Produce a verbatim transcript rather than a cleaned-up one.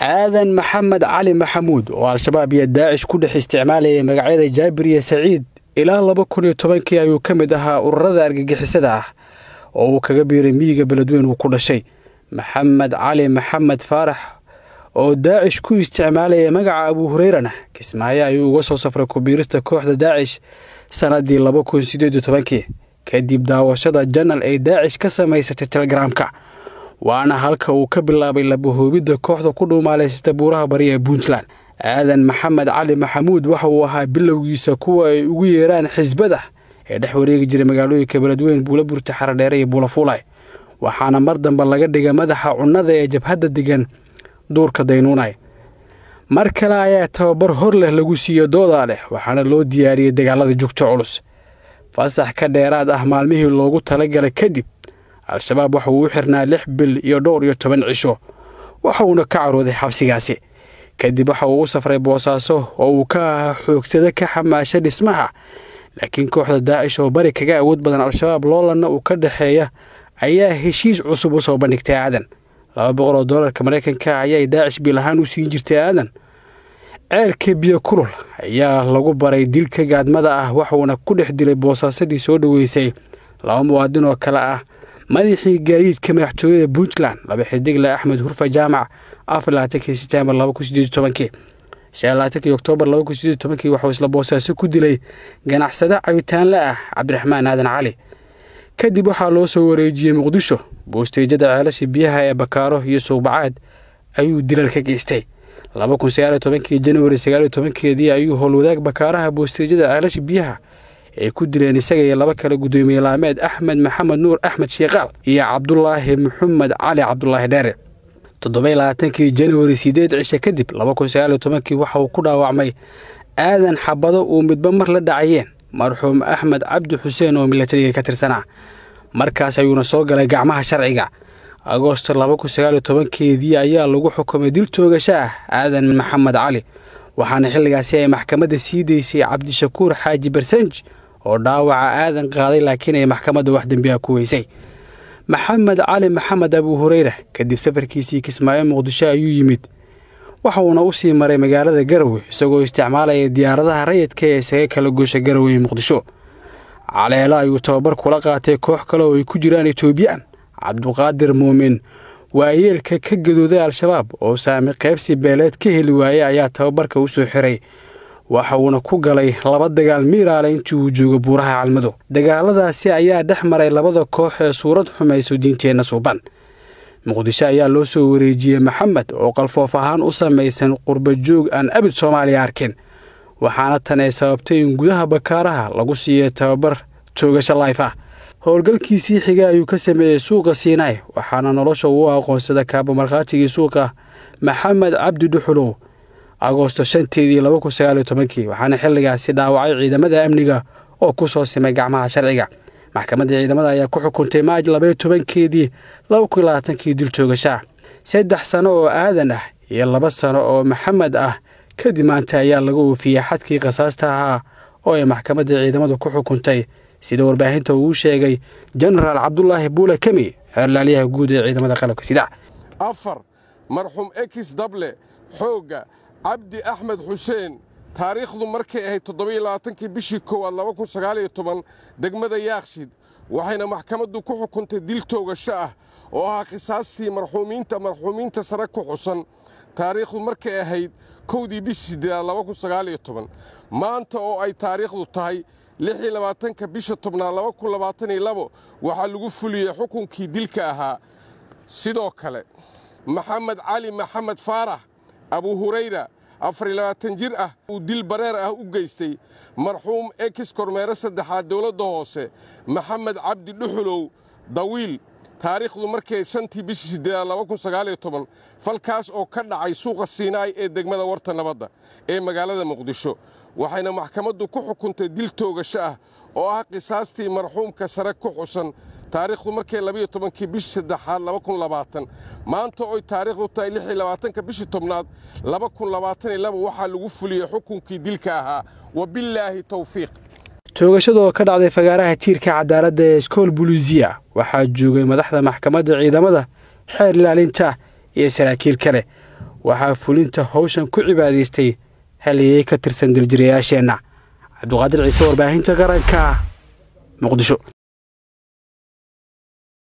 aadan maxamed cali maxamuud oo al-shabaab iyo daacish ku dhex isticmaalayay magacyada jaabir iyo saciid ilaa laba kun iyo tobankii ayuu ka mid ahaa ururada argagixisada ah oo uu kaga biiray miyiga beledweyne uu ku dhashay. maxamed cali maxamed faarax oo daacish ku isticmaalayay magaca abu hurayrana kismaayo ayuu uga soo safray ku biirista kooxda daacish sanadii laba kun sideed iyo tobankii kadib daawashada janal ay daacish ka samaysatay telegramka, waana halka uu ka bilaabay labahoobidda kooxda ku dhuumaalaysata buuraha bari ee Puntland. aadan maxamed cali maxamuud waxa uu ahaa bilowgiisa kuwa ay ugu yeeraan xisbada ee dhex wareegi jiray magaalooyinka beledweyne Buulaburta, Xaradheere iyo Buulafuulay, waxaana mar dambe laga dhigay madaxa cunnada ee jabhadda degan duurka Daynuunay. mar kale ayaa tababar hor leh lagu siiyo dooda leh, waxaana loo diyaariyay dagaalada joogto culus. fasax ka dheeraad ah maalmihii loogu talagalay kadib, al-shabaab waxa uu u xirnaa lix bil iyo dhowr iyo toban cisho, waxa uuna ka carooday xabsigaasi. kadib waxa uu u safray Boosaaso oo uu ka xoogsada ka xamaashay dhismaha, laakiin kooxda daacish oo bari kaga awood badan al-shabaab loolanna uu ka dhaxeeya ayaa heshiis cusub u soo bandhigtay aadan. laba boqol oo doolarka Mareykanka ayay daacish bil ahaan u siin jirtay aadan. ceelka biyo kulul ayaa lagu baray dilka gaadmada ah, waxuuna ku dhex dilay Boosaasadii soo dhaweysay laba muwaadin oo kale ah madaxii gaadiidka madaxtooyada Puntland laba xidigle Axmed Hurfa Jaamac afar iyo labaatankii Sebtembar laba kun sideed iyo tobankii. shan iyo labaatankii Oktoobar laba kun sideed iyo tobankii waxa uu isla Boosaaso ku dilay ganacsade cabitaanle ah Cabdiraxmaan Aadan Cali. kadib waxaa loo soo wareejiyay Muqdisho, boosteejada ceelasha biyaha ee Bakaaro iyo Suubacaad ayuu dilal ka geystay. laba kun sagaal iyo tobankii January sagaal iyo tobankeedii ayuu howlwadaag Bakaaraha boosteejada ceelasha biyaha ay ku dileen isaga iyo laba kale gudoomiye laameed Axmed Maxamed Nuur Axmed Sheeqaal iyo Cabdullaahi Maxamed Cali Cabdullaahi Dheere. toddoba iyo labaatankii January sideed cisho kadib laba kun sagaal iyo tobankii waxa uu ku dhaawacmay aadan xabado uu midba mar la dhacayeen marxuum Axmed Cabdi Xuseen oo militariga ka tirsanaa. markaas ayuuna soo galay gacmaha sharciga. Agoosto laba kun sagaal iyo tobankii ayaa lagu xukumay dil toogasho ah aadan maxamed cali, waxaana xilligaasi ay maxkamadda sii deysay Cabdishakuur Xaaji Barsanj oo dhaawaca aadan qaaday laakiin ay maxkamadda wax dambi ah ku weysay. maxamed cali maxamed abu hurayra kadib safarkiisii Kismaayo Muqdisho ayuu yimid, waxa uuna u sii maray magaalada Garowe isagoo isticmaalaya diyaaradaha rayidka ee isaga kala goosha Garowe Muqdisho. caleelo ayuu tababar kula qaatay koox kale oo ay ku jiraan Etoobiyaan. Cabduqaadir Muumin waayeelka ka gadooday al-shabaab oo saami qaybsi beeleed ka heli waayay ayaa tababarka u soo xiray, waxa uuna ku galay laba dagaal miiraale intii uu joogo buuraha Calmado. dagaaladaasi ayaa dhex maray labada koox ee suurad xumayso diinteena suuban. Muqdisho ayaa loo soo wareejiyay Maxamed oo qalfoof ahaan u samaysan qurba joog aan abid Soomaaliya arkin, waxaana tan ay sababtay in gudaha Bakaaraha lagu siiyay tababar toogasho life ah. howlgalkiisii xiga ayuu ka sameeyay suuqa Siinay, waxaana nolosha uu aqoonsaday kaabo markhaatiga suuqa Maxamed Cabdi Dhuxulow Agoosto shanteedii laba kun sagaal iyo tobankii, waxaana xilligaasi dhaawacay ciidamada amniga oo ku soo simay gacmaha sharciga. maxkamadda ciidamada ayaa ku xukuntay Maaj laba iyo tobankeedii laba kun iyo labaatankii dil toogasho. saddex sano oo aadan ah iyo laba sano oo Maxamed ah kadib maanta ayaa lagu oofiyay xadkii qisaasta ahaa oo ay maxkamadda ciidamada ku xukuntay, sida warbaahinta uu sheegay General Cabdullaahi Buule Kami, xeerlaaliyaha guud ee ciidamada qalabka sida. afar marxuum X Dable Xooga Cabdi Axmed Xuseen, taariikhdu markay ahayd toddoba iyo labaatankii bishii koowaad laba kun sagaal iyo toban degmada Yaaqshiid, waxayna maxkamaddu ku xukuntay dil toogasho ah oo ah qisaastii marxuumiinta marxuumiinta sare ku xusan. taariikhdu markay ahayd kowdii bishii siddeedaad laba kun sagaal iyo toban, maanta oo ay taariikhdu tahay lix iyo labaatanka bisha tobnaad laba kun labaatan iyo labo waxaa lagu fuliyey xukunkii dilka ahaa. sidoo kale maxamed cali maxamed faarax abu hurayra afar iyo labaatan jir ah uu dil bareer ah u geystay marxuum X kormeere saddexaad dowladda hoose Maxamed Cabdi Dhuxulow Dawiil, taariikhdu markay shantii bishii siddeedaad laba kun sagaal iyo toban, falkaas oo ka dhacay suuqa Siinay ee degmada Warta Nabadda ee magaalada Muqdisho, waxayna maxkamaddu ku xukuntay dil toogasho ah oo ah qisaastii marxuumka sare ku xusan. taariikhdu markay laba iyo tobankii bishii saddexaad laba kun labaatan, maanta oo taariikhdu tahay lix iyo labaatanka bishii tobnaad laba kun labaatan iyo labo waxaa lagu fuliyey xukunkii dilka ahaa. wabillaahi tawfiiq. toogashada oo ka dhacday fagaaraha tiirka cadaaladda ee Iskool Buluusiya waxaa joogay madaxda maxkamadda ciidamada, xeer ilaalinta iyo saraakiil kale, waxaa fulinta hawshan ku cibaadaystay haliyey ka tirsan diljirayaasheenna cabduqaadir ciise warbaahinta qaranka muqdisho.